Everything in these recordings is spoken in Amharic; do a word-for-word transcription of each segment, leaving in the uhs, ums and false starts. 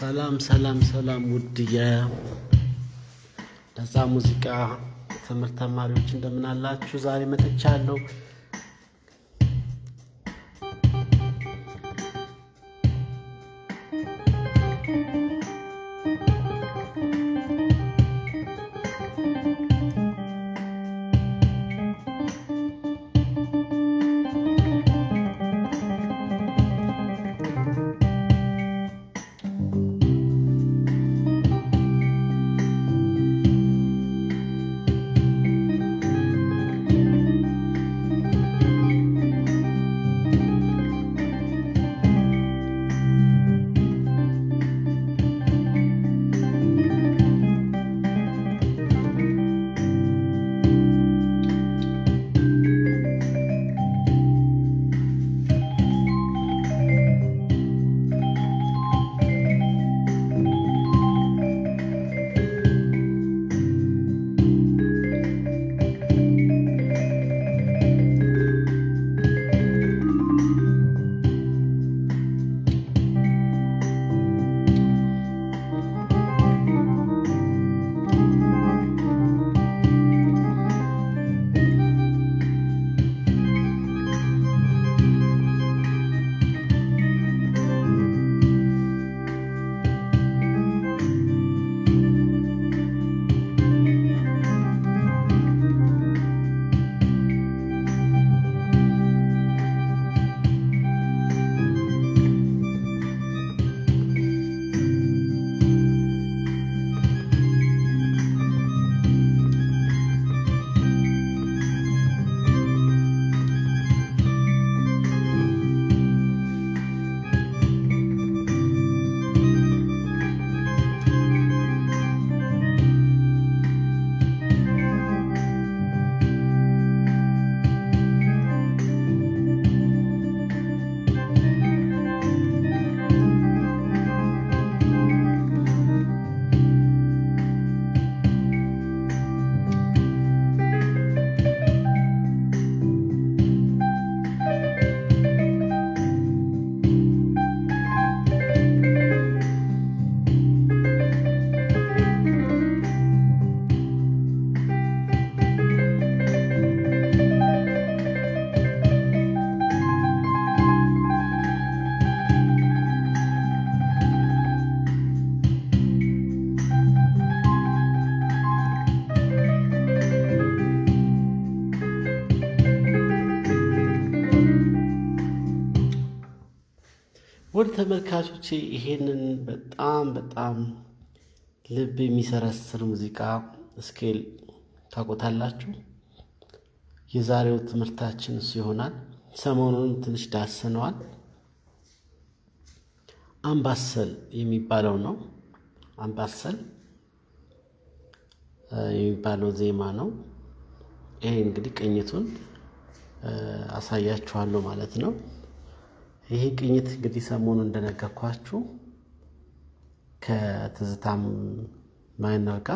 ሰላም ሰላም ሰላም ውድ የነፃ ሙዚቃ ትምህርት ተማሪዎች እንደምን አላችሁ? ዛሬ መጥቻለሁ። ወደ ተመልካቾቼ ይሄንን በጣም በጣም ልብ የሚሰረስር ሙዚቃ ስኬል ታቆታላችሁ። የዛሬው ትምህርታችን እሱ ይሆናል። ሰሞኑን ትንሽ ዳሰነዋል። አምባሰል የሚባለው ነው። አምባሰል የሚባለው ዜማ ነው። ይሄ እንግዲህ ቅኝቱን አሳያችኋለሁ ማለት ነው። ይሄ ቅኝት እንግዲህ ሰሞኑን እንደነገርኳችሁ ከትዝታም ማይነር ጋር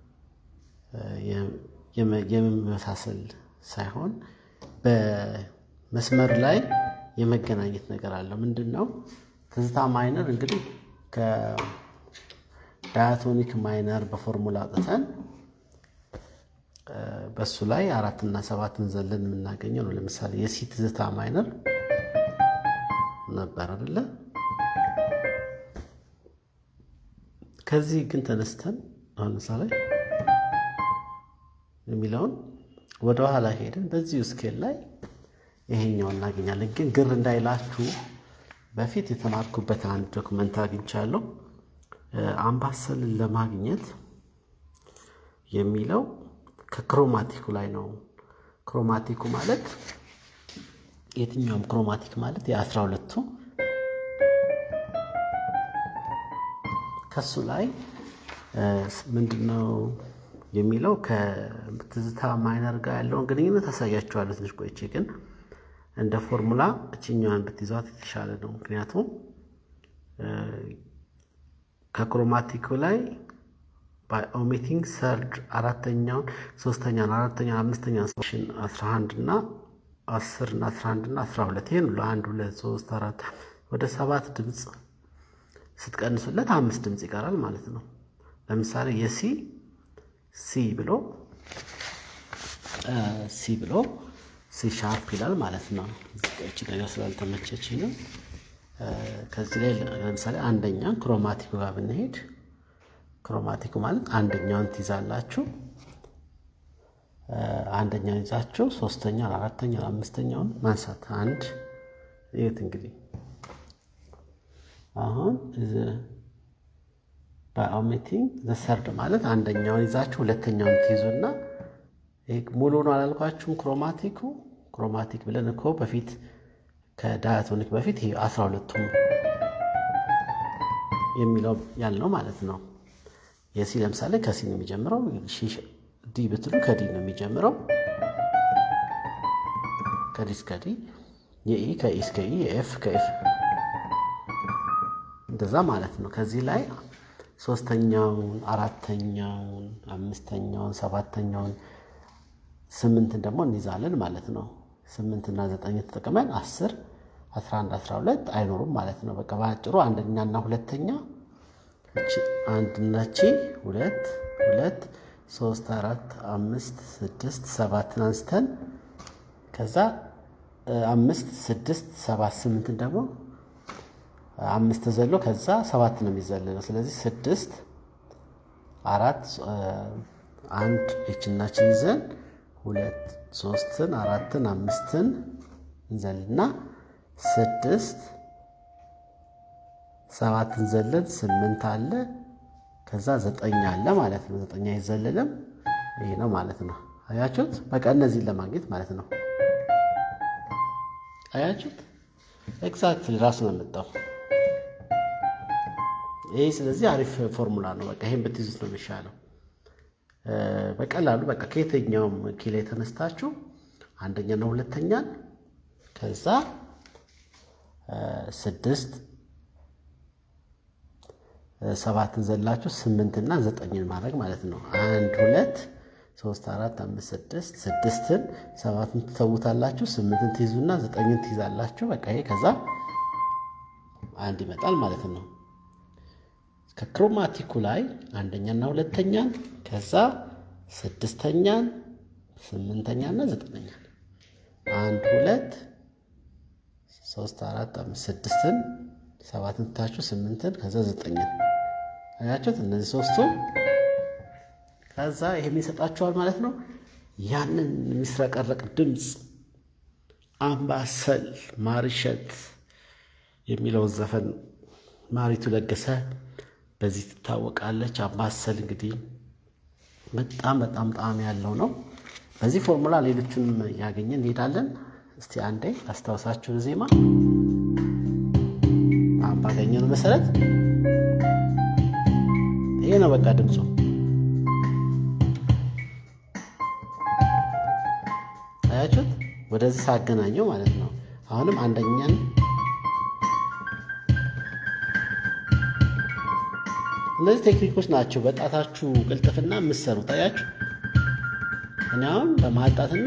የመመሳሰል ሳይሆን በመስመር ላይ የመገናኘት ነገር አለ። ምንድነው? ትዝታ ማይነር እንግዲህ ከዳያቶኒክ ማይነር በፎርሙላ አጥተን በሱ ላይ አራት እና ሰባትን ዘለን የምናገኘው ነው። ለምሳሌ የሲ ትዝታ ማይነር ነበር አይደለ? ከዚህ ግን ተነስተን አሁን ለምሳሌ የሚለውን ወደ ኋላ ሄደን በዚህ ስኬል ላይ ይሄኛውን እናገኛለን። ግን ግር እንዳይላችሁ በፊት የተማርኩበት አንድ ዶክመንት አግኝቻለሁ። አምባሰልን ለማግኘት የሚለው ከክሮማቲኩ ላይ ነው። ክሮማቲኩ ማለት የትኛውም ክሮማቲክ ማለት የ12ቱ ከሱ ላይ ምንድነው የሚለው ከትዝታ ማይነር ጋር ያለውን ግንኙነት አሳያችኋለሁ ትንሽ ቆይቼ። ግን እንደ ፎርሙላ እቺኛውን ብትይዟት የተሻለ ነው። ምክንያቱም ከክሮማቲኩ ላይ by omitting third አራተኛውን ሶስተኛውን አራተኛውን አምስተኛውን ሴክሽን አስራ አንድ እና አስር እና አስራ አንድ እና አስራ ሁለት ይሄን ለአንድ ሁለት ሶስት አራት ወደ ሰባት ድምጽ ስትቀንሱለት አምስት ድምጽ ይቀራል ማለት ነው ለምሳሌ የሲ ሲ ብሎ ሲ ብሎ ሲ ሻርፕ ይላል ማለት ነው እቺ ነገር ስላልተመቸችኝ ነው ከዚህ ላይ ለምሳሌ አንደኛ ክሮማቲኩ ጋር ብንሄድ ክሮማቲኩ ማለት አንደኛውን ትይዛላችሁ አንደኛውን ይዛችሁ ሶስተኛው አራተኛው አምስተኛውን ማንሳት አንድ ይሄት እንግዲህ አሁን by omitting the third ማለት አንደኛውን ይዛችሁ ሁለተኛውን ትይዙና ይሄ ሙሉ ነው አላልኳችሁም ክሮማቲኩ ክሮማቲክ ብለን እኮ በፊት ከዳያቶኒክ በፊት ይሄ አስራ ሁለቱም የሚለው ያለው ማለት ነው የሲ ለምሳሌ ከሲ ነው የሚጀምረው ዲ ብትሉ ከዲ ነው የሚጀምረው ከዲ እስከ ዲ የኢ ከኢ እስከ ኢ የኤፍ ከኤፍ እንደዛ ማለት ነው ከዚህ ላይ ሶስተኛውን አራተኛውን አምስተኛውን ሰባተኛውን ስምንት ደግሞ እንይዛለን ማለት ነው ስምንት እና ዘጠኝ ተጠቅመን አስር አስራ አንድ አስራ ሁለት አይኖርም ማለት ነው በቃ ባጭሩ አንደኛ እና ሁለተኛ እቺ አንድ እና እቺ ሁለት ሁለት ሶስት አራት አምስት ስድስት ሰባት አንስተን ከዛ አምስት ስድስት ሰባት ስምንት ደግሞ አምስት ዘሎ ከዛ ሰባት ነው የሚዘለለው ስለዚህ ስድስት አራት አንድ እቺናችን ይዘን ሁለት ሶስትን አራትን አምስትን እንዘልና ስድስት ሰባትን ዘለን ስምንት አለ ከዛ ዘጠኝ አለ ማለት ነው ዘጠኝ አይዘለለም ይሄ ነው ማለት ነው አያችሁት በቃ እነዚህ ለማግኘት ማለት ነው አያችሁት ኤግዛክትሊ ራሱ ነው መጣው ይሄ ስለዚህ አሪፍ ፎርሙላ ነው በቃ ይሄን በትይዙት ነው የሚሻለው በቀላሉ በቃ ከየትኛውም ኪሎ ተነስታችሁ አንደኛ እና ሁለተኛ ከዛ ስድስት ሰባትን ዘላችሁ ስምንት እና ዘጠኝ ማድረግ ማለት ነው አንድ ሁለት ሶስት አራት አምስት ስድስት ስድስትን ሰባትን ተውታላችሁ ስምንትን ትይዙና ዘጠኝን ትይዛላችሁ በቃ ይሄ ከዛ አንድ ይመጣል ማለት ነው ከክሮማቲኩ ላይ አንደኛ እና ሁለተኛ ከዛ ስድስተኛ ስምንተኛ እና ዘጠነኛ አንድ ሁለት ሶስት አራት አምስት ስድስትን ሰባትን ታችሁ ስምንትን ከዛ ዘጠኝን አያችሁት እነዚህ ሶስቱ ከዛ ይሄ የሚሰጣችኋል ማለት ነው ያንን የሚስረቀረቅ ድምጽ አምባሰል ማርሸት የሚለው ዘፈን ማሪቱ ለገሰ በዚህ ትታወቃለች አምባሰል እንግዲህ በጣም በጣም ጣዕም ያለው ነው በዚህ ፎርሙላ ሌሎችንም ያገኘን እንሄዳለን እስቲ አንዴ አስተዋሳችሁ ዜማ አምባገኘን መሰረት ይሄ ነው በቃ ድምጹ አያችሁት ወደዚህ ሳገናኘው ማለት ነው አሁንም አንደኛን እነዚህ ቴክኒኮች ናቸው በጣታችሁ ቅልጥፍና መስሩት አያችሁ እና አሁን በማጣትና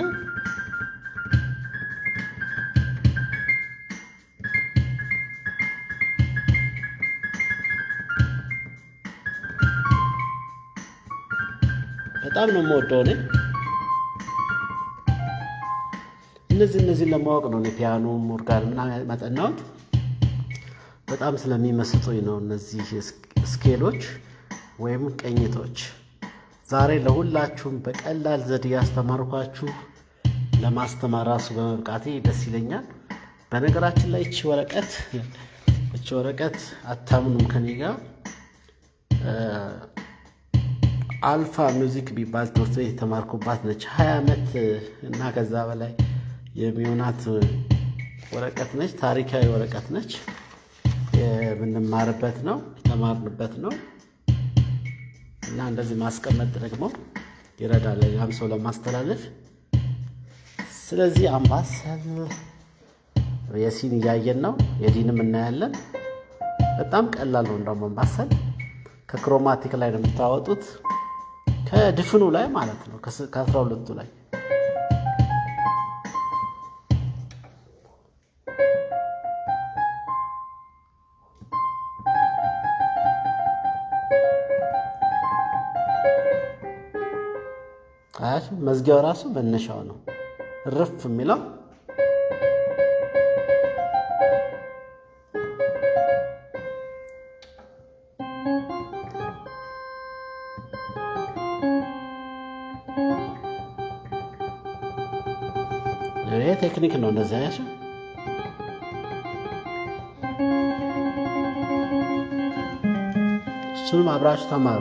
በጣም ነው የምወደው እኔ እነዚህ እነዚህ ለማወቅ ነው ፒያኖ ኦርጋን እና ማጠናውት በጣም ስለሚመስጡኝ ነው እነዚህ ስኬሎች ወይም ቀኝቶች ዛሬ ለሁላችሁም በቀላል ዘዴ ያስተማርኳችሁ ለማስተማር ራሱ በመብቃቴ ደስ ይለኛል በነገራችን ላይ እቺ ወረቀት እቺ ወረቀት አታምኑም ከኔ ጋር አልፋ ሙዚክ ቢባል ትምህርት ቤት ተማርኩባት ነች ሃያ አመት እና ከዛ በላይ የሚሆናት ወረቀት ነች ታሪካዊ ወረቀት ነች የምንማርበት ነው ተማርንበት ነው እና እንደዚህ ማስቀመጥ ደግሞ ይረዳል ያም ሰው ለማስተላለፍ ስለዚህ አምባሰል የሲን ያየን ነው የዲንም እናያለን በጣም ቀላል ነው እንደውም አምባሰል ከክሮማቲክ ላይ ነው የምታወጡት ከድፍኑ ላይ ማለት ነው ከአስራ ሁለቱ ላይ አያችሁ መዝጊያው ራሱ መነሻው ነው ርፍ የሚለው ይሄ ቴክኒክ ነው እንደዚህ አያችሁ እሱንም አብራችሁ ተማሩ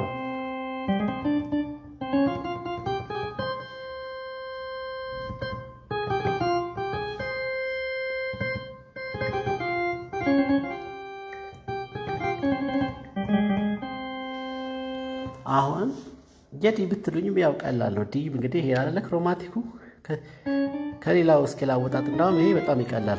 አሁን ጀዲ ብትሉኝም ያው ቀላል ነው ዲ እንግዲህ ይሄ አይደለ ክሮማቲኩ ከሌላው ስኬል አወጣጥ እንደውም ይሄ በጣም ይቀላል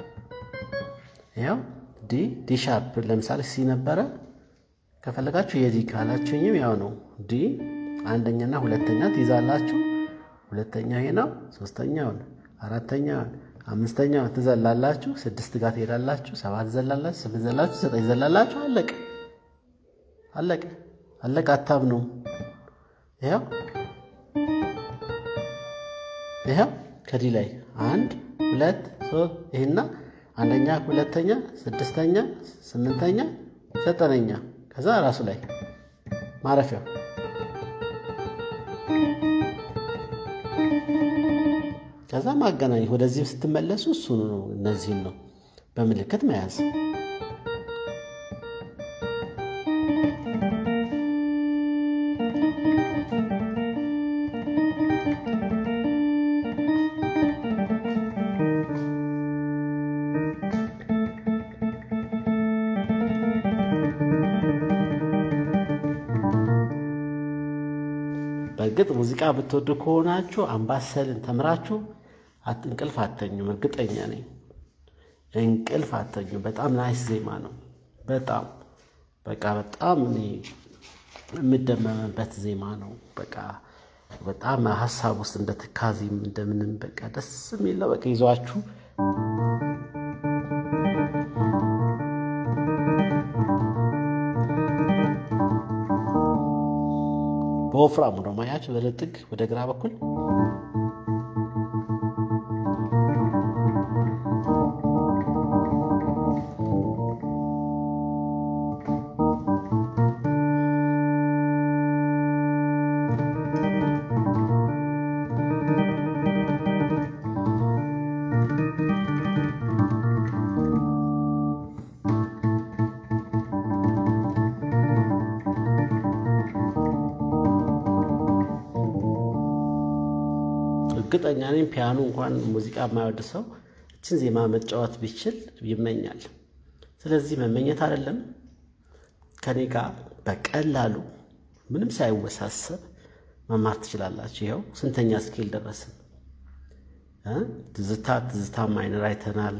ያው ዲ ዲ ሻርፕ ለምሳሌ ሲ ነበረ ከፈለጋችሁ የዲ ካላችሁኝም ያው ነው ዲ አንደኛና ሁለተኛ ትይዛላችሁ ሁለተኛ ይሄ ነው ሶስተኛው አራተኛ አምስተኛው ትዘላላችሁ ስድስት ጋር ትሄዳላችሁ ሰባት ዘላላችሁ ስምንት ዘላላችሁ ዘጠኝ ዘላላችሁ አለቀ አለቀ አለቀ አታምኑ ያው ያው ከዲ ላይ አንድ ሁለት ሶስት ይሄና አንደኛ ሁለተኛ ስድስተኛ ስምንተኛ ዘጠነኛ ከዛ ራሱ ላይ ማረፊያው ከዛ ማገናኝ ወደዚህ ስትመለሱ እሱ ነው እነዚህ ነው በመልከት መያዝ በግጥ ሙዚቃ ብትወዱ ከሆናችሁ አምባሰልን ተምራችሁ እንቅልፍ አተኙም እርግጠኛ ነኝ እንቅልፍ አተኙም በጣም ናይስ ዜማ ነው በጣም በቃ በጣም እኔ የምደመምበት ዜማ ነው በቃ በጣም ሐሳብ ውስጥ እንደተካዚም እንደምንም በቃ ደስ የሚለው በቃ ይዟችሁ በወፍራሙ ነው ማያችሁ በለጥግ ወደ ግራ በኩል እርግጠኛ ነኝ ፒያኖ እንኳን ሙዚቃ የማይወድ ሰው እቺን ዜማ መጫወት ቢችል ይመኛል ስለዚህ መመኘት አይደለም ከኔ ጋር በቀላሉ ምንም ሳይወሳሰብ መማር ትችላላችሁ ይሄው ስንተኛ ስኬል ደረስን እ ትዝታ ትዝታ ማይነር አይተናል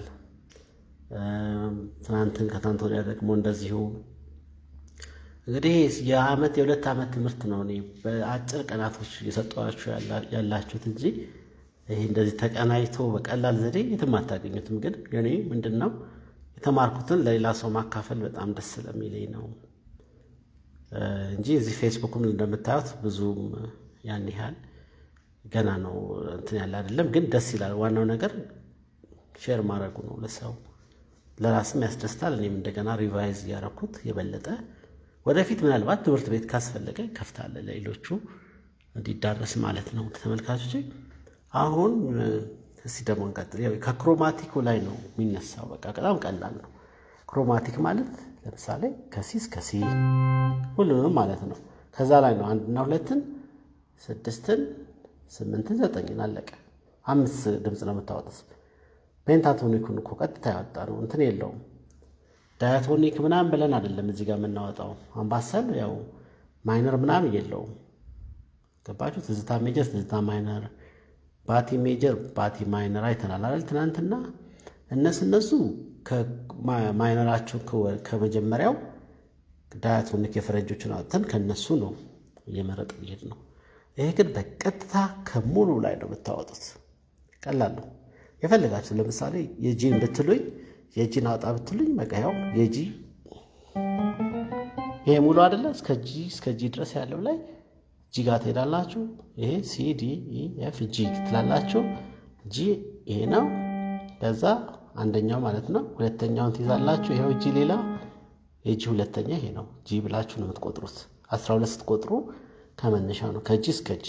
ትናንትን ከታንቶ ወዲያ ደግሞ እንደዚሁ እንግዲህ የአመት የሁለት አመት ትምህርት ነው እኔ በአጭር ቀናቶች እየሰጠኋችሁ ያላችሁት እንጂ ይሄ እንደዚህ ተቀናይቶ በቀላል ዘዴ የትም አታገኙትም ግን የኔ ምንድነው የተማርኩትን ለሌላ ሰው ማካፈል በጣም ደስ ስለሚለኝ ነው እንጂ እዚህ ፌስቡክም እንደምታዩት ብዙም ያን ያህል ገና ነው እንትን ያለ አይደለም ግን ደስ ይላል ዋናው ነገር ሼር ማድረጉ ነው ለሰው ለራስም ያስደስታል እኔም እንደገና ሪቫይዝ ያረኩት የበለጠ ወደፊት ምናልባት ትምህርት ቤት ካስፈለገ ከፍታለ ለሌሎቹ እንዲዳረስ ማለት ነው ተመልካቾች አሁን እስቲ ደግሞ እንቀጥል ያው ከክሮማቲኩ ላይ ነው የሚነሳው በቃ በጣም ቀላል ነው ክሮማቲክ ማለት ለምሳሌ ከሲስ ከሲ ሁሉንም ማለት ነው ከዛ ላይ ነው አንድ እና ሁለትን ስድስትን ስምንትን ዘጠኝን አለቀ አምስት ድምጽ ነው የምታወጡት ፔንታቶኒኩን እኮ ቀጥታ ያወጣ ነው እንትን የለውም ዳያቶኒክ ምናምን ብለን አይደለም እዚህ ጋር የምናወጣው አምባሰል ያው ማይነር ምናምን የለውም ገባችሁ ትዝታ ሜጀር ትዝታ ማይነር ባቲ ሜጀር ባቲ ማይነር አይተናል አይደል ትናንትና እነሱ እነሱ ከማይነራቸው ከመጀመሪያው ዳያቶኒክ የፈረንጆችን አውጥተን ከነሱ ነው እየመረጥን ይሄድ ነው ይሄ ግን በቀጥታ ከሙሉ ላይ ነው የምታወጡት ቀላል ነው የፈለጋችሁ ለምሳሌ የጂን ብትሉኝ የጂን አውጣ ብትሉኝ በቃ ያው የጂ ይሄ ሙሉ አይደለ እስከ ጂ እስከ ጂ ድረስ ያለው ላይ ጂ ጋር ትሄዳላችሁ ይሄ ሲ ዲ ኢ ኤፍ ጂ ትላላችሁ ጂ ይሄ ነው ከዛ አንደኛው ማለት ነው ሁለተኛውን ትይዛላችሁ ይሄው ጂ ሌላ የጂ ሁለተኛ ይሄ ነው ጂ ብላችሁ ነው የምትቆጥሩት አስራ ሁለት ስትቆጥሩ ከመነሻው ነው ከጂ እስከ ጂ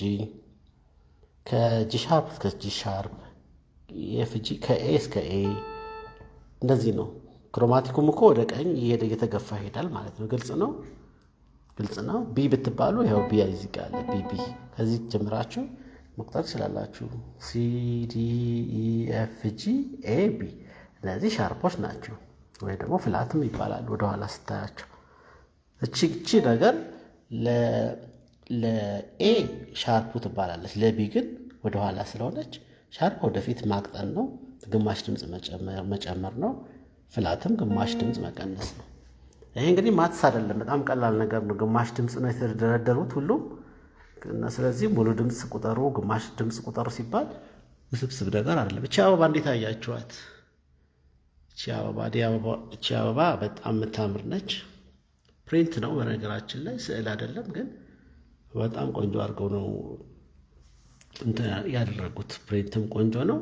ከጂ ሻርፕ እስከ ጂ ሻርፕ ኤፍ ጂ ከኤ እስከ ኤ እንደዚህ ነው ክሮማቲኩም እኮ ወደ ቀኝ እየሄደ እየተገፋ ይሄዳል ማለት ነው ግልጽ ነው ግልጽ ነው ቢ ብትባሉ ይሄው ቢ እዚህ ጋር አለ ቢ ቢ ከዚህ ጀምራችሁ መቁጠር ትችላላችሁ ሲ ዲ ኢ ኤፍ ጂ ኤ ቢ እነዚህ ሻርፖች ናቸው ወይ ደግሞ ፍላትም ይባላል ወደ ኋላ ስታያቸው እቺ እቺ ነገር ለ ለኤ ሻርፑ ትባላለች ለቢ ግን ወደ ኋላ ስለሆነች ሻርፕ ወደፊት ማቅጠን ነው ግማሽ ድምጽ መጨመር መጨመር ነው ፍላትም ግማሽ ድምጽ መቀነስ ነው ይሄ እንግዲህ ማትስ አይደለም በጣም ቀላል ነገር ነው ግማሽ ድምጽ ነው የተደረደሩት ሁሉ እና ስለዚህ ሙሉ ድምጽ ቁጠሩ ግማሽ ድምጽ ቁጠሩ ሲባል ውስብስብ ነገር አይደለም እቺ አበባ እንዴት አያችኋት እቺ አበባ ዲያበባ እቺ አበባ በጣም የምታምር ነች ፕሪንት ነው በነገራችን ላይ ስዕል አይደለም ግን በጣም ቆንጆ አድርገው ነው እንት ያደረጉት ፕሪንትም ቆንጆ ነው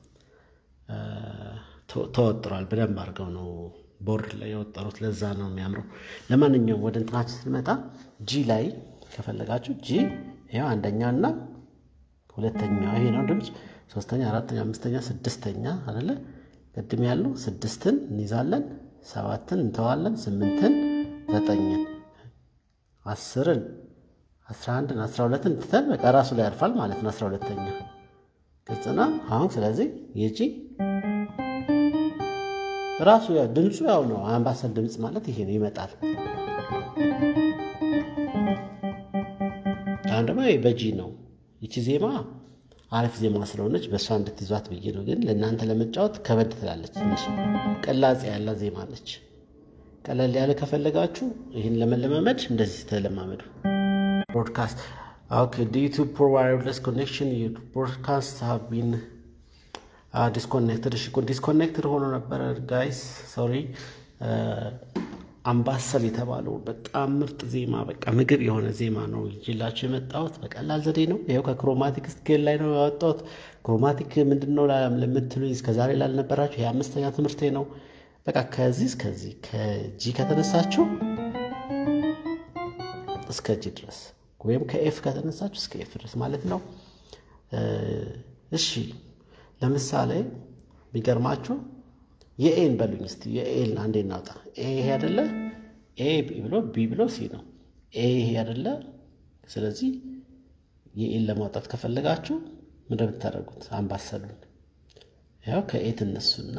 ተወጥሯል በደንብ አድርገው ነው ቦርድ ላይ ያወጣሩት ለዛ ነው የሚያምረው ለማንኛውም ወደ እንትናችን ስንመጣ ጂ ላይ ከፈለጋችሁ ጂ ይሄው አንደኛና ሁለተኛ ይሄ ነው ድምጽ ሶስተኛ አራተኛ አምስተኛ ስድስተኛ አይደለ ቅድም ያለው ስድስትን እንይዛለን ሰባትን እንተዋለን ስምንትን ዘጠኝን አስርን አስራ አንድን አስራ ሁለትን ትተን በቃ ራሱ ላይ ያርፋል ማለት ነው አስራ ሁለተኛ ግልጽና አሁን ስለዚህ የጂ ራሱ ያ ድምጹ ያው ነው አምባሰል ድምጽ ማለት ይሄ ነው ይመጣል አንደማ በጂ ነው እቺ ዜማ አሪፍ ዜማ ስለሆነች በሷ እንድትይዟት ብዬ ነው ግን ለእናንተ ለመጫወት ከበድ ትላለች ትንሽ ቀላጽ ያለ ዜማ ነች ቀለል ያለ ከፈለጋችሁ ይሄን ለመለማመድ እንደዚህ ተለማመዱ broadcast okay due to poor wireless connection your broadcasts have been uh, disconnected disconnected ሆኖ ነበር guys sorry አምባሰል የተባለው በጣም ምርጥ ዜማ በቃ ምግብ የሆነ ዜማ ነው ይላችሁ የመጣሁት በቀላል ዘዴ ነው ይሄው ከክሮማቲክ ስኬል ላይ ነው ያወጣሁት ክሮማቲክ ምንድነው ለምትሉኝ እስከዛሬ ላልነበራችሁ ይሄ አምስተኛ ትምህርቴ ነው በቃ ከዚህ እስከዚህ ከጂ ከተነሳችሁ እስከ ጂ ድረስ ወይም ከኤፍ ከተነሳችሁ እስከ ኤፍ ድረስ ማለት ነው እሺ ለምሳሌ ቢገርማችሁ የኤን በሉኝ እስቲ የኤን አንዴ እናውጣ ኤ ይሄ አይደለ ኤ ቢ ብሎ ቢ ብሎ ሲ ነው ኤ ይሄ አይደለ ስለዚህ የኤን ለማውጣት ከፈለጋችሁ ምን እንደምታደርጉት አምባሰሉን ያው ከኤ ተነሱና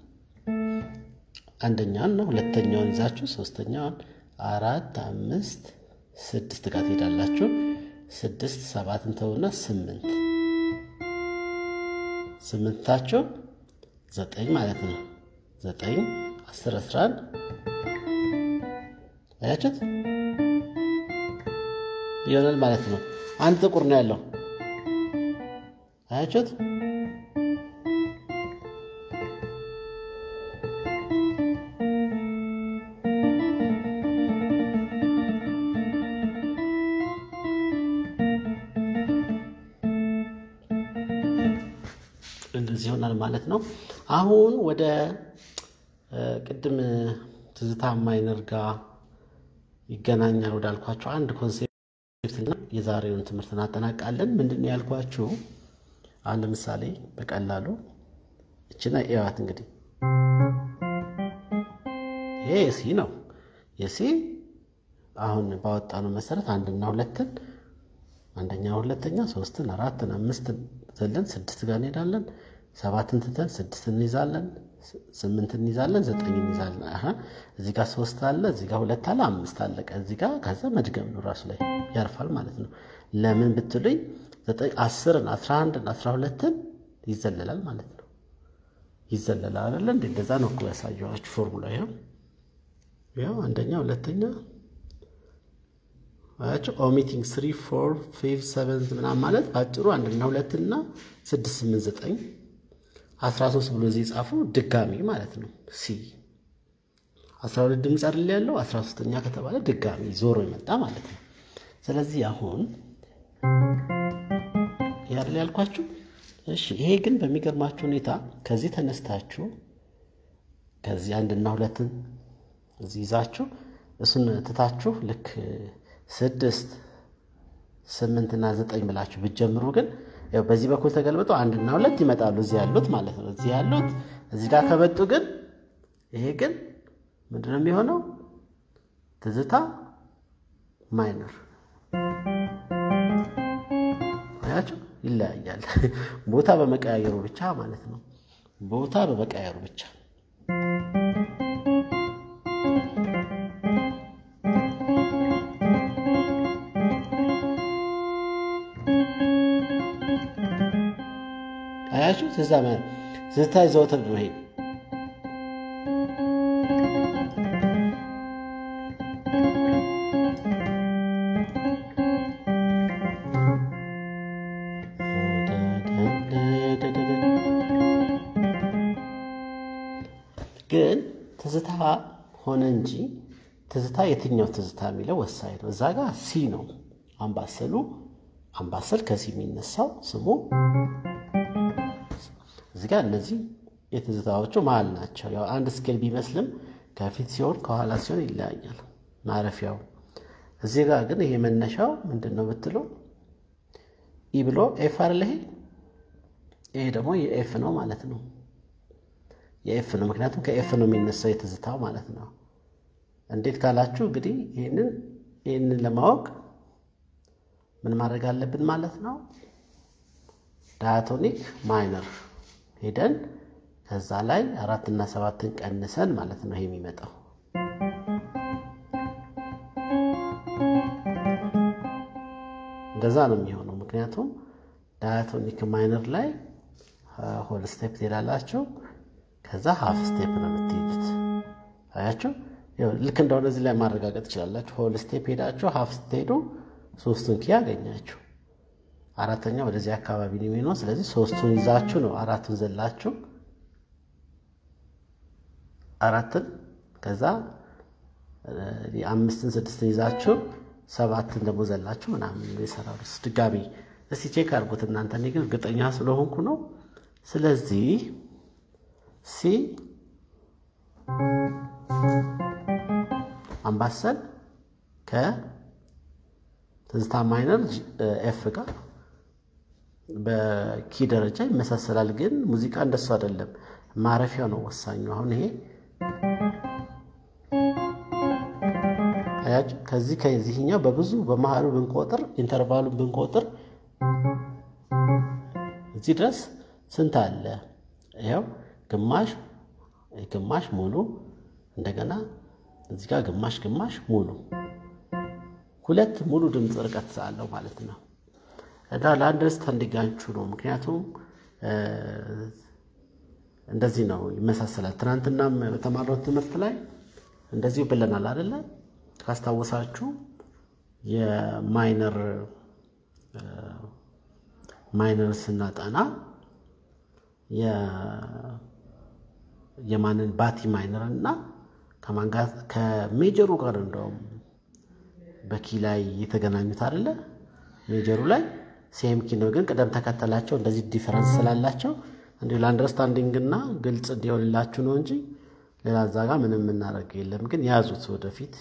አንደኛውን ነው ሁለተኛውን ይዛችሁ ሶስተኛውን አራት አምስት ስድስት ጋር ትሄዳላችሁ ስድስት ሰባትን ተውና ስምንት ስምንታችሁ ዘጠኝ ማለት ነው ዘጠኝ አስር አስራ አንድ አያችሁት ይሆናል ማለት ነው አንድ ጥቁር ነው ያለው አያችሁት እንደዚህ ይሆናል ማለት ነው አሁን ወደ ቅድም ትዝታ ማይነር ጋር ይገናኛል ወዳልኳችሁ አንድ ኮንሴፕት እና የዛሬውን ትምህርት እናጠናቃለን ምንድነው ያልኳችሁ አንድ ምሳሌ በቀላሉ እቺና ኤዋት እንግዲህ ይሄ ሲ ነው የሲ አሁን ባወጣነው መሰረት አንድና ሁለትን አንደኛ ሁለተኛ ሶስትን አራትን አምስትን ዘለን ስድስት ጋር እንሄዳለን ሰባትን ትተን ስድስትን እንይዛለን ስምንትን እንይዛለን ዘጠኝን እንይዛለን አሃ እዚህ ጋር ሶስት አለ እዚህ ጋር ሁለት አለ አምስት አለ ከዚህ ጋር ከዛ መድገም ነው ራሱ ላይ ያርፋል ማለት ነው ለምን ብትሉኝ ዘጠኝ አስርን አስራ አንድን አስራ ሁለትን ይዘለላል ማለት ነው ይዘለላል አይደል እንዴ እንደዛ ነው እኮ ያሳየኋችሁ ፎርሙላ ይሄው ያው አንደኛ ሁለተኛ አያችሁ ኦሚቲንግ three four five seven ምናምን ማለት ባጭሩ አንድና ሁለትና ስድስት ስምንት ዘጠኝ አስራ ሶስት ብሎ እዚህ ጻፉ ድጋሚ ማለት ነው ሲ አስራ ሁለት ድምጽ አይደል ያለው አስራ ሶስተኛ ከተባለ ድጋሚ ዞሮ ይመጣ ማለት ነው ስለዚህ አሁን ያለ ያልኳችሁ እሺ ይሄ ግን በሚገርማችሁ ሁኔታ ከዚህ ተነስታችሁ ከዚህ አንድና ሁለትን እዚህ ይዛችሁ እሱን ትታችሁ ልክ ስድስት ስምንት እና ዘጠኝ ብላችሁ ብትጀምሩ ግን ያው በዚህ በኩል ተገልብጦ አንድና ሁለት ይመጣሉ እዚህ ያሉት ማለት ነው እዚህ ያሉት እዚህ ጋር ከመጡ ግን ይሄ ግን ምንድነው የሚሆነው ትዝታ ማይነር አያችሁ ይለያያል ቦታ በመቀያየሩ ብቻ ማለት ነው ቦታ በመቀያየሩ ብቻ አያችሁ ተዛማ ዝታይ ዘውተር ነው ይሄ ግን ትዝታ ሆነ እንጂ ትዝታ የትኛው ትዝታ የሚለው ወሳኝ ነው እዛ ጋር ሲ ነው አምባሰሉ አምባሰል ከሲ የሚነሳው ስሙ እዚህ ጋር እነዚህ የትዝታዎቹ መሃል ናቸው ያው አንድ ስኬል ቢመስልም ከፊት ሲሆን ከኋላ ሲሆን ይለያያል ማረፊያው እዚህ ጋር ግን ይሄ መነሻው ምንድነው ብትሉ ኢ ብሎ ኤፍ አይደል ይሄ ይሄ ደግሞ የኤፍ ነው ማለት ነው የኤፍ ነው ምክንያቱም ከኤፍ ነው የሚነሳው የትዝታው ማለት ነው እንዴት ካላችሁ እንግዲህ ይሄንን ይሄንን ለማወቅ ምን ማድረግ አለብን ማለት ነው ዳያቶኒክ ማይነር ሄደን ከዛ ላይ አራት እና ሰባትን ቀንሰን ማለት ነው ይሄ የሚመጣው እንደዛ ነው የሚሆነው ምክንያቱም ዳያቶኒክ ማይነር ላይ ሆል ስቴፕ ትሄዳላችሁ ከዛ ሃፍ ስቴፕ ነው የምትሄዱት አያችሁ ያው ልክ እንደሆነ እዚህ ላይ ማረጋገጥ ይችላልላችሁ ሆል ስቴፕ ሄዳችሁ ሃፍ ስትሄዱ ሶስቱን ኪ ያገኛችሁ አራተኛው ወደዚህ አካባቢ ነው የሚሆነው ስለዚህ ሶስቱን ይዛችሁ ነው አራቱን ዘላችሁ አራትን ከዛ አምስትን ስድስትን ይዛችሁ ሰባትን ደግሞ ዘላችሁ ምናምን ይሰራሉስ ድጋሚ እስቲ ቼክ አድርጉት እናንተ እኔ ግን እርግጠኛ ስለሆንኩ ነው ስለዚህ ሲ አምባሰል ከ ትዝታ ማይነር ኤፍ ጋር በኪ ደረጃ ይመሳሰላል ግን ሙዚቃ እንደሱ አይደለም ማረፊያው ነው ወሳኙ አሁን ይሄ አያችሁ ከዚህ ከዚህኛው በብዙ በመሃሉ ብንቆጥር ኢንተርቫሉን ብንቆጥር እዚህ ድረስ ስንት አለ ይሄው ግማሽ ግማሽ ሙሉ እንደገና እዚህ ጋር ግማሽ ግማሽ ሙሉ ሁለት ሙሉ ድምጽ ርቀት አለው ማለት ነው እዳ ለአንደርስታንዲንጋችሁ ነው ምክንያቱም እንደዚህ ነው ይመሳሰላል ትናንትናም በተማረው ትምህርት ላይ እንደዚህ ብለናል አይደለ ካስታወሳችሁ የማይነር ማይነር ስናጠና የ የማንን ባቲ ማይነር እና ከማን ጋር ከሜጀሩ ጋር እንደውም በኪ ላይ የተገናኙት አይደለ ሜጀሩ ላይ ሴም ኪ ነው ግን ቀደም ተከተላቸው እንደዚህ ዲፈረንስ ስላላቸው እንዴ ለአንደርስታንዲንግ እና ግልጽ እንዲሆንላችሁ ነው እንጂ ሌላ ዛጋ ምንም እናረግ የለም ግን ያዙት ወደፊት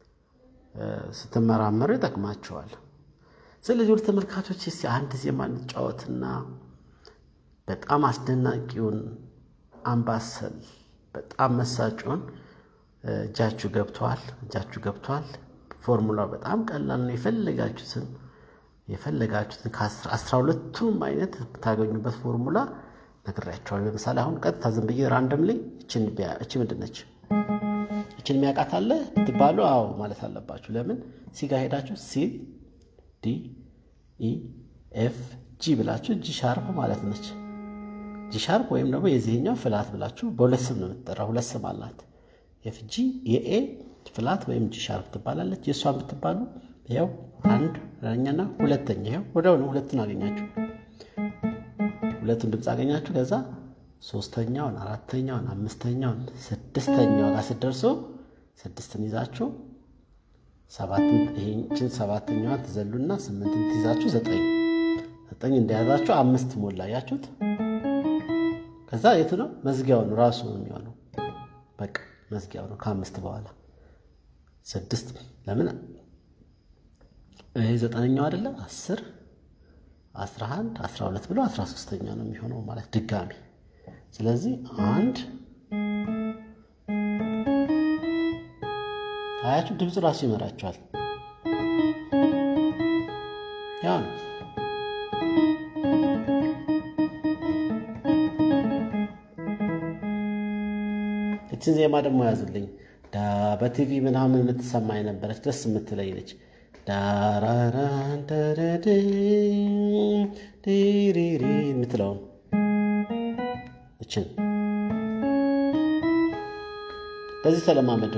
ስትመራመሩ ይጠቅማቸዋል ስለዚህ ወደ ተመልካቾች እስቲ አንድ ዜማ እንጫወትና በጣም አስደናቂውን አምባሰል በጣም መሳጩን እጃችሁ ገብቷል እጃችሁ ገብቷል ፎርሙላው በጣም ቀላል ነው የፈለጋችሁትን የፈለጋችሁትን ከ12ቱም አይነት ታገኙበት ፎርሙላ ነግራችኋለሁ ለምሳሌ አሁን ቀጥታ ዝም ብዬ ራንደምሊ እቺን ቢያ እቺ ምንድነች እቺን የሚያቃት አለ ትባሉ አው ማለት አለባችሁ ለምን ሲ ጋር ሄዳችሁ ሲ ዲ ኢ ኤፍ ጂ ብላችሁ ጂ ሻርፕ ማለት ነች ጂ ሻርፕ ወይም ደግሞ የዚህኛው ፍላት ብላችሁ በሁለት ስም ነው የምትጠራው ሁለት ስም አላት ኤፍ ጂ የኤ ፍላት ወይም ጂ ሻርፕ ትባላለች የሷን ብትባሉ ያው አንድ ራኛና ሁለተኛ ያው ወደው ነው ሁለቱን አገኛችሁ ሁለቱን ድምጽ አገኛችሁ ከዛ ሶስተኛውን አራተኛውን አምስተኛውን ስድስተኛው ጋር ሲደርሱ ስድስትን ይዛችሁ ሰባት ይሄን ሰባተኛዋ ትዘሉና ስምንትን ትይዛችሁ ዘጠኝ ዘጠኝ እንደያዛችሁ አምስት ሞላ ያያችሁት ከዛ የት ነው መዝጊያው ነው ራሱ ነው የሚሆነው በቃ መዝጊያው ነው ከአምስት በኋላ ስድስት ለምን ይሄ ዘጠነኛው አይደለ አስር አስራ አንድ አስራ ሁለት ብሎ አስራ ሶስተኛ ነው የሚሆነው ማለት ድጋሚ ስለዚህ አንድ አያችሁ ድምጽ ራሱ ይመራችኋል ያን እቺ ዜማ ደግሞ ያዙልኝ ዳ በቲቪ ምናምን የምትሰማኝ ነበረች ደስ የምትለኝ ነች ዳራራን ተረዲ ዲሪሪ ምትለው እቺን በዚህ ተለማመዱ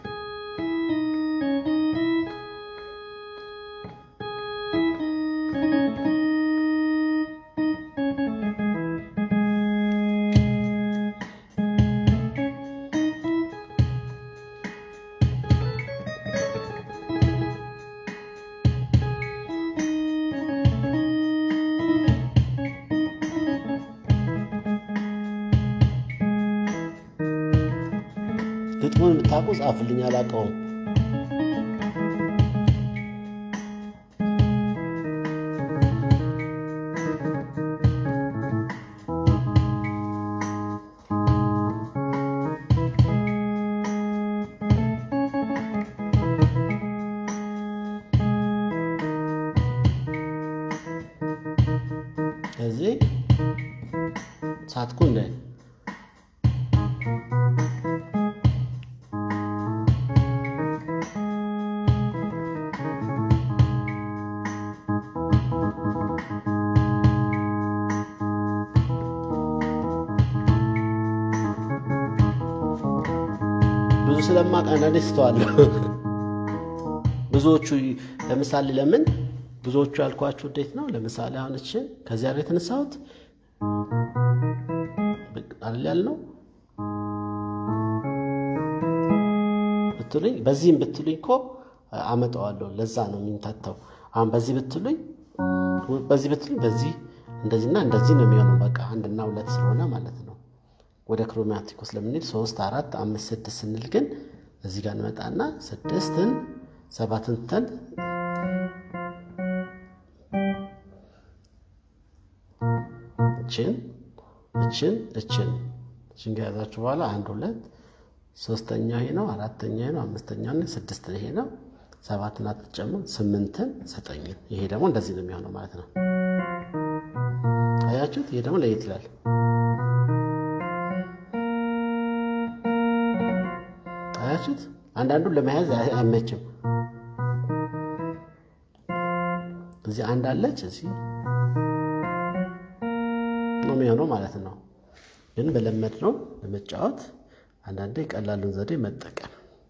ግጥሙን ብታቁ ጻፉልኝ አላቀው እዚህ ሳትኩ እንደ ብዙ ስለማቅ አንዳንዴ ስተዋለሁ ብዙዎቹ ለምሳሌ ለምን ብዙዎቹ ያልኳችሁ እንዴት ነው ለምሳሌ አሁን እቺ ከዚያ ላይ ተነሳሁት በቃል ያልነው ብትሉኝ በዚህም ብትሉኝ እኮ አመጣዋለሁ ለዛ ነው የሚንታታው አሁን በዚህ ብትሉኝ በዚህ ብትሉኝ በዚህ እንደዚህና እንደዚህ ነው የሚሆነው በቃ አንድና ሁለት ስለሆነ ማለት ነው ወደ ክሮማቲኩስ ለምንል ሶስት አራት አምስት ስድስት ስንል ግን እዚህ ጋር እንመጣና ስድስትን ሰባትን ተን እቺን እቺን እቺን እቺን ጋዛችሁ በኋላ አንድ ሁለት ሶስተኛ ይሄ ነው አራተኛ ይሄ ነው አምስተኛ ነው ስድስት ይሄ ነው ሰባትን አትጨምሩ ስምንትን ዘጠኝን ይሄ ደግሞ እንደዚህ ነው የሚሆነው ማለት ነው አያችሁት ይሄ ደግሞ ለየት ይላል አያችሁት አንዳንዱን ለመያዝ አይመችም እዚህ አንድ አለች እዚህ ነው የሚሆነው ማለት ነው ግን በለመድ ነው ለመጫወት አንዳንዴ ቀላሉን ዘዴ መጠቀም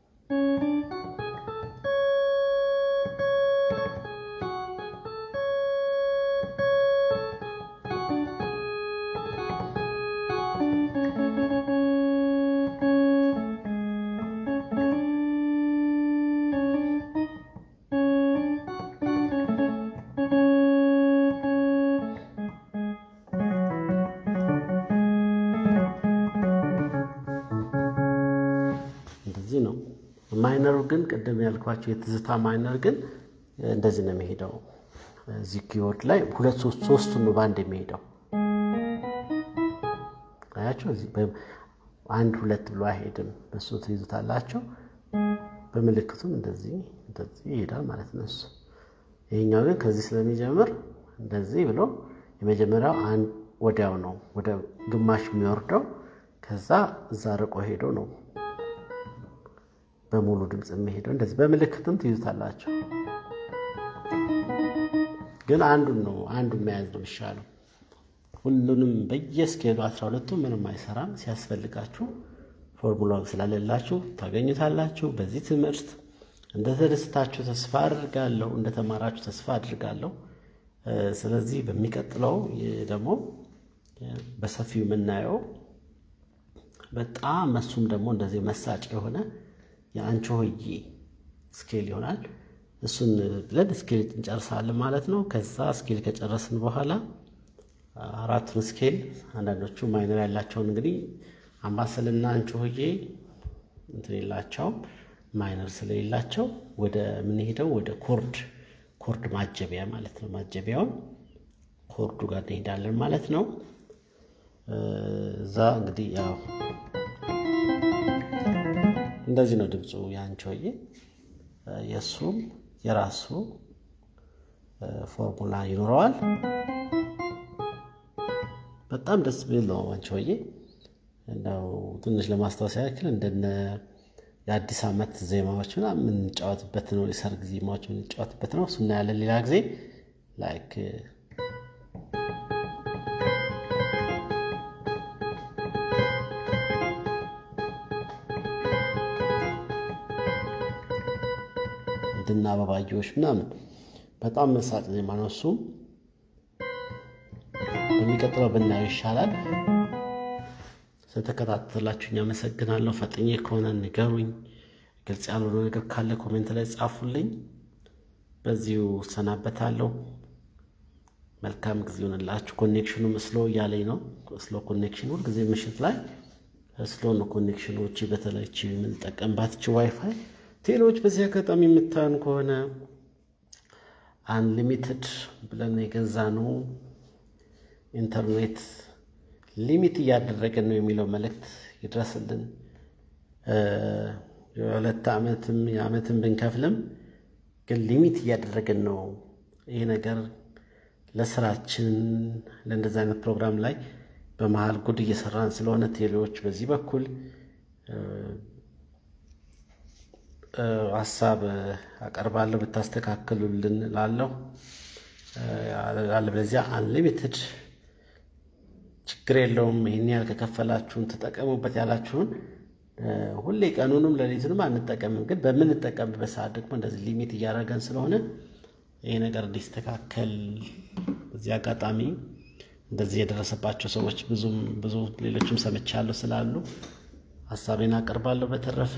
ነው ማይነሩ ግን ቀደም ያልኳችሁ የትዝታ ማይነር ግን እንደዚህ ነው የሚሄደው እዚህ ኪቦርድ ላይ ሁለት ሶስት ሶስቱን ነው ባንድ የሚሄደው አያችሁ እዚህ አንድ ሁለት ብሎ አይሄድም በሱ ትይዙታላችሁ በመልክቱም እንደዚህ እንደዚህ ይሄዳል ማለት ነው ይሄኛው ግን ከዚህ ስለሚጀምር እንደዚህ ብሎ የመጀመሪያው አንድ ወዲያው ነው ወደ ግማሽ የሚወርደው ከዛ እዛ ርቆ ሄዶ ነው በሙሉ ድምጽ የሚሄደው እንደዚህ በመልክቱም ትይዙታላችሁ ግን አንዱን ነው አንዱን መያዝ ነው ይሻላል ሁሉንም በየስኬሉ አስራ ሁለቱ ምንም አይሰራም ሲያስፈልጋችሁ ፎርሙላው ስላለላችሁ ታገኙታላችሁ በዚህ ትምህርት እንደተደስታችሁ ተስፋ አድርጋለሁ እንደተማራችሁ ተስፋ አድርጋለሁ ስለዚህ በሚቀጥለው ደግሞ በሰፊው የምናየው በጣም እሱም ደግሞ እንደዚህ መሳጭ የሆነ የአንቺ ሆዬ ስኬል ይሆናል እሱን ብለን ስኬል እንጨርሳለን ማለት ነው ከዛ ስኬል ከጨረስን በኋላ አራቱን ስኬል አንዳንዶቹ ማይነር ያላቸው እንግዲህ አምባሰልና አንቺሆዬ እንትን ይላቸው ማይነር ስለሌላቸው ወደ ምን ሄደው ወደ ኮርድ ኮርድ ማጀቢያ ማለት ነው ማጀቢያው ኮርዱ ጋር እንሄዳለን ማለት ነው እዛ እንግዲህ ያው እንደዚህ ነው ድምጹ ያንቺሆዬ የሱም የራሱ ፎርሙላ ይኖረዋል በጣም ደስ ቢል ነው አንቺሆዬ እንደው ትንሽ ለማስታወስ ያክል እንደነ የአዲስ አመት ዜማዎች ምናምን እንጫወትበት ነው የሰርግ ዜማዎች እንጫወትበት ነው እሱና ያለ ሌላ ጊዜ ላይክ እንደና አበባዮሽ ምናምን በጣም መሳጭ ዜማ ነው እሱ በሚቀጥለው ብናየው ይሻላል ስለተከታተላችሁኝ አመሰግናለሁ ፈጥኜ ከሆነ ንገሩኝ ግልጽ ያልሆነ ነገር ካለ ኮሜንት ላይ ጻፉልኝ በዚሁ ሰናበታለሁ መልካም ጊዜ ይሁንላችሁ ኮኔክሽኑ ስሎ ያለኝ ነው ስሎ ኮኔክሽኑ ሁሉ ጊዜ ምሽት ላይ ስሎ ነው ኮኔክሽኖች በተለይ እቺ ምን ተጠቀምባትች ዋይፋይ ቴሌዎች በዚህ አጋጣሚ የምታን ከሆነ አንሊሚትድ ብለን የገዛነው ኢንተርኔት ሊሚት ያደረገን ነው የሚለው መልእክት ይድረስልን የሁለት አመትም የአመትም ብንከፍልም ግን ሊሚት ያደረገን ነው ይሄ ነገር ለስራችን ለእንደዛ አይነት ፕሮግራም ላይ በመሃል ጉድ እየሰራን ስለሆነ ቴሌዎች በዚህ በኩል ሐሳብ አቀርባለሁ ብታስተካክሉልን ላለው አለበለዚያ አንሊሚትድ ችግር የለውም ይሄን ያህል ከከፈላችሁን ተጠቀሙበት ያላችሁን ሁሌ ቀኑንም ለሊቱንም አንጠቀምም ግን በምን ተጠቀምበት ሰዓት ደግሞ እንደዚህ ሊሚት ያደረገን ስለሆነ ይሄ ነገር እንዲስተካከል በዚህ አጋጣሚ እንደዚህ የደረሰባቸው ሰዎች ብዙም ብዙ ሌሎችም ሰምቻለሁ ስላሉ ሐሳቤን አቀርባለሁ በተረፈ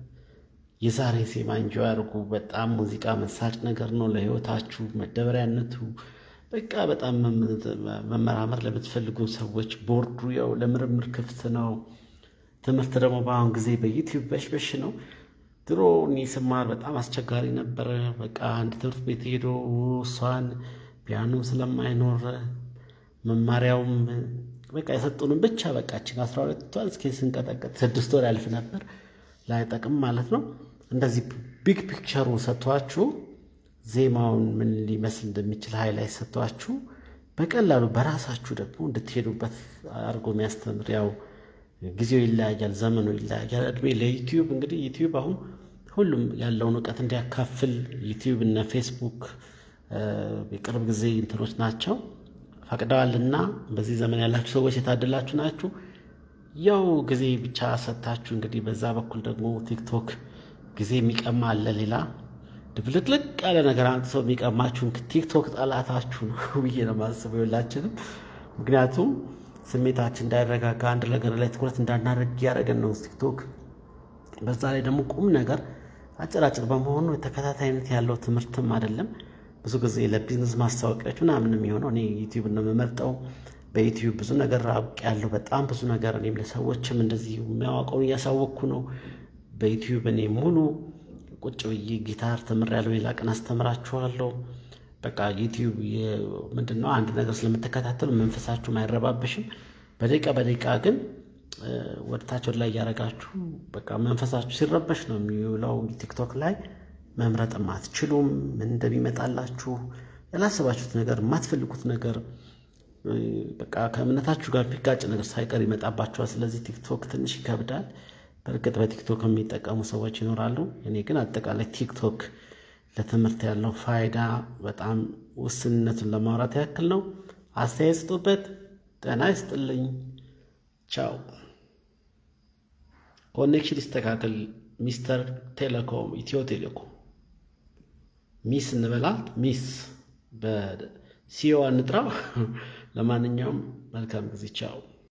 የዛሬ ዜማ እንጆይ አድርጉ በጣም ሙዚቃ መሳጭ ነገር ነው ለህይወታችሁ መደበሪያነቱ በቃ በጣም መመራመር ለምትፈልጉ ሰዎች ቦርዱ ያው ለምርምር ክፍት ነው ትምህርት ደግሞ በአሁን ጊዜ በዩቲዩብ በሽበሽ ነው ድሮ እኔ ስማር በጣም አስቸጋሪ ነበር በቃ አንድ ትምህርት ቤት ሄዶ ሷን ፒያኖ ስለማይኖር መማሪያውም በቃ የሰጡን ብቻ በቃችን አስራ ሁለት እስከ ስንቀጠቀጥ ስድስት ወር ያልፍ ነበር ላይ ጠቅም ማለት ነው እንደዚህ ቢግ ፒክቸሩ ሰጥቷችሁ ዜማውን ምን ሊመስል እንደሚችል ሃይላይት ሰጥቷችሁ በቀላሉ በራሳችሁ ደግሞ እንድትሄዱበት አርጎ የሚያስተምር ያው ጊዜው ይለያያል ዘመኑ ይለያያል እድሜ ለዩቲዩብ እንግዲህ ዩቲዩብ አሁን ሁሉም ያለውን ዕውቀት እንዲያካፍል ዩቲዩብ እና ፌስቡክ በቅርብ ጊዜ እንትኖች ናቸው ፈቅደዋልና በዚህ ዘመን ያላችሁ ሰዎች የታደላችሁ ናችሁ ያው ጊዜ ብቻ ሰጣችሁ እንግዲህ በዛ በኩል ደግሞ ቲክቶክ ጊዜ የሚቀማ አለ ሌላ ድብልቅልቅ ያለ ነገር አንተ ሰው የሚቀማችሁ ቲክቶክ ጣላታችሁ ነው ብዬ ነው ማስበው ይላችንም ምክንያቱም ስሜታችን እንዳይረጋጋ አንድ ነገር ላይ ትኩረት እንዳናደርግ ያደረገን ነው ቲክቶክ በዛ ላይ ደግሞ ቁም ነገር አጭራጭር በመሆኑ ተከታታይነት ያለው ትምህርትም አይደለም ብዙ ጊዜ ለቢዝነስ ማስታወቂያዎች ምናምን የሚሆነው እኔ ዩቲዩብ ነው የምመርጠው በዩቲዩብ ብዙ ነገር አውቅ ያለው በጣም ብዙ ነገር እኔም ለሰዎችም እንደዚህ የሚያውቀውን ያሳወኩ ነው በዩቲዩብ እኔ ሙሉ ቁጭ ብዬ ጊታር ተምሬያለሁ ሌላ ቀን አስተምራችኋለሁ በቃ ዩቲዩብ ምንድነው አንድ ነገር ስለምትከታተሉ መንፈሳችሁ ማይረባብሽም በደቂቃ በደቂቃ ግን ወርታችሁ ላይ ያረጋችሁ በቃ መንፈሳችሁ ሲረበሽ ነው የሚውለው ቲክቶክ ላይ መምረጥ ማትችሉም ምን እንደሚመጣላችሁ ያላሰባችሁት ነገር ማትፈልጉት ነገር በቃ ከእምነታችሁ ጋር ቢጋጭ ነገር ሳይቀር ይመጣባችኋል ስለዚህ ቲክቶክ ትንሽ ይከብዳል በርግጥ በቲክቶክ የሚጠቀሙ ሰዎች ይኖራሉ እኔ ግን አጠቃላይ ቲክቶክ ለትምህርት ያለው ፋይዳ በጣም ውስንነቱን ለማውራት ያክል ነው አስተያየት ስጡበት ጤና ይስጥልኝ ቻው ኮኔክሽን ይስተካከል ሚስተር ቴሌኮም ኢትዮ ቴሌኮም ሚስ እንበላት ሚስ በሲኦ አንጥራው ለማንኛውም መልካም ጊዜ ቻው